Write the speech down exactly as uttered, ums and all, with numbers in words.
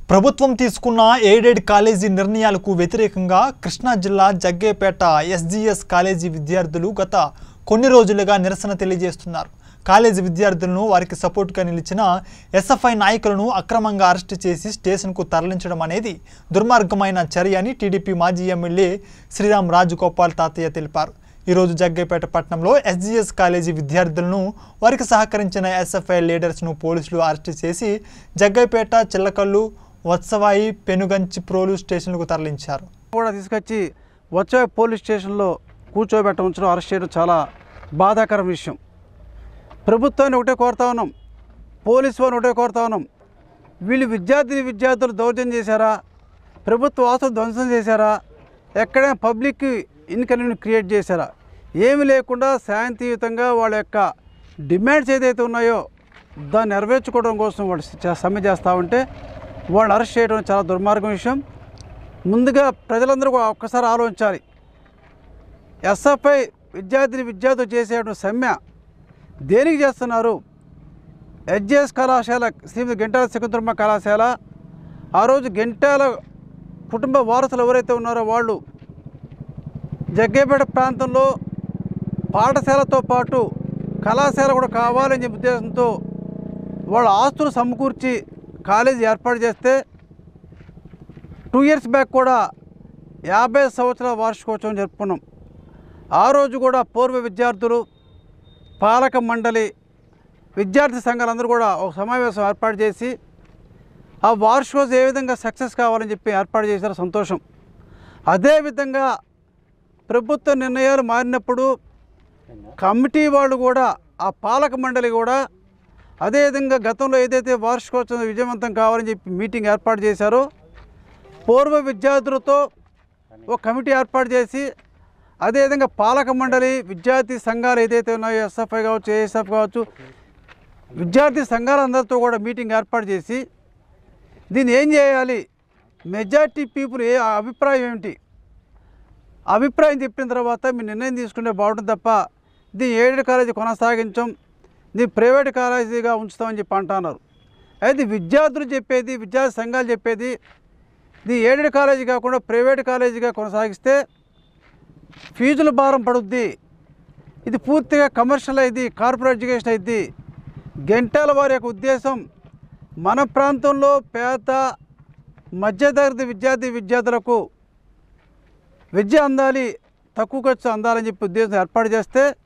ప్రభుత్వం తీసుకున్న aided college నిర్ణయాలకు వ్యతిరేకంగా కృష్ణా జిల్లా జగ్గేపేట ఎస్జీఎస్ కాలేజీ విద్యార్థులు గత కొన్ని రోజులుగా నిరసన తెలియజేస్తున్నారు. కాలేజీ విద్యార్థులను వారికి సపోర్ట్గా నిలిచిన ఎస్ఎఫ్ఐ నాయకులను అక్రమంగా అరెస్టు చేసి స్టేషన్కు తరలించడం అనేది దుర్మార్గమైన చర్య అని టీడీపీ మాజీ ఎమ్మెల్యే శ్రీరామ్ రాజగోపాల్ తాతయ్య తెలిపారు. ఈరోజు జగ్గేపేట పట్టణంలో ఎస్జీఎస్ కాలేజీ విద్యార్థులను వారికి సహకరించిన ఎస్ఎఫ్ఐ లీడర్స్ను పోలీసులు అరెస్టు చేసి జగ్గేపేట చిల్లకల్లు వత్సవాయి పెనుగంచి ప్రోలు స్టేషన్లకు తరలించారు. కూడా తీసుకొచ్చి వత్సవాయి పోలీస్ స్టేషన్లో కూర్చోబెట్ట ఉంచడం, అరెస్ట్ చేయడం చాలా బాధాకర విషయం. ప్రభుత్వాన్ని ఒకటే కోరుతా ఉన్నాం, పోలీసు వారిని ఒకటే కోరుతా ఉన్నాం. వీళ్ళు విద్యార్థిని విద్యార్థులు దౌర్జన్యం చేశారా, ప్రభుత్వ ఆస్తులు ధ్వంసం చేశారా, ఎక్కడైనా పబ్లిక్ ఇన్కన్వీనియన్స్ క్రియేట్ చేశారా? ఏమి లేకుండా శాంతియుతంగా వాళ్ళ యొక్క డిమాండ్స్ ఏదైతే ఉన్నాయో దాన్ని నెరవేర్చుకోవడం కోసం వాళ్ళు సమ్మె చేస్తూ ఉంటే వాళ్ళు అరెస్ట్ చేయడం చాలా దుర్మార్గం విషయం. ముందుగా ప్రజలందరూ కూడా ఒక్కసారి ఆలోచించాలి. ఎస్ఎఫ్ఐ విద్యార్థిని విద్యార్థులు చేసేటువంటి సమ్మె దేనికి చేస్తున్నారు? ఎస్జీఎస్ కళాశాల శ్రీమతి గంటాల శకుంతలమ్మ కళాశాల, ఆ రోజు గంటాల కుటుంబ వారసులు ఎవరైతే ఉన్నారో వాళ్ళు జగ్గేపేట ప్రాంతంలో పాఠశాలతో పాటు కళాశాల కూడా కావాలని చెప్పే ఉద్దేశంతో వాళ్ళ ఆస్తులు సమకూర్చి కాలేజీ ఏర్పాటు చేస్తే టూ ఇయర్స్ బ్యాక్ కూడా యాభై సంవత్సరాల వార్షికోత్సవం జరుపుకున్నాం. ఆ రోజు కూడా పూర్వ విద్యార్థులు, పాలక మండలి, విద్యార్థి సంఘాలందరూ కూడా ఒక సమావేశం ఏర్పాటు చేసి ఆ వార్షికోత్సవం ఏ విధంగా సక్సెస్ కావాలని చెప్పి ఏర్పాటు చేశారో సంతోషం. అదేవిధంగా ప్రభుత్వ నిర్ణయాలు మారినప్పుడు కమిటీ వాళ్ళు కూడా, ఆ పాలక మండలి కూడా అదేవిధంగా గతంలో ఏదైతే వార్షికోత్సవం విజయవంతం కావాలని చెప్పి మీటింగ్ ఏర్పాటు చేశారో పూర్వ విద్యార్థులతో ఒక కమిటీ ఏర్పాటు చేసి, అదేవిధంగా పాలక మండలి, విద్యార్థి సంఘాలు ఏదైతే ఉన్నాయో ఎస్ఎఫ్ఐ కావచ్చు, ఏఎస్ఎఫ్ కావచ్చు, విద్యార్థి సంఘాలందరితో కూడా మీటింగ్ ఏర్పాటు చేసి దీన్ని ఏం చేయాలి, మెజార్టీ పీపుల్ ఏ అభిప్రాయం ఏమిటి, అభిప్రాయం చెప్పిన తర్వాత మీరు నిర్ణయం తీసుకుంటే బాగుంటుంది తప్ప దీన్ని ఎయిడెడ్ కాలేజీ కొనసాగించం, దీన్ని ప్రైవేట్ కాలేజీగా ఉంచుతామని చెప్పి అంటున్నారు. అయితే విద్యార్థులు చెప్పేది, విద్యార్థి సంఘాలు చెప్పేది దీన్ని ఎయిడెడ్ కాలేజీ కాకుండా ప్రైవేట్ కాలేజీగా కొనసాగిస్తే ఫీజుల భారం పడుద్ది, ఇది పూర్తిగా కమర్షియల్ అయింది, కార్పొరేట్ ఎడ్యుకేషన్ అయింది. గంటల వారి యొక్క ఉద్దేశం మన ప్రాంతంలో పేద మధ్యతరగతి విద్యార్థి విద్యార్థులకు విద్య అందాలి, తక్కువ ఖర్చు అందాలని చెప్పి ఉద్దేశం ఏర్పాటు చేస్తే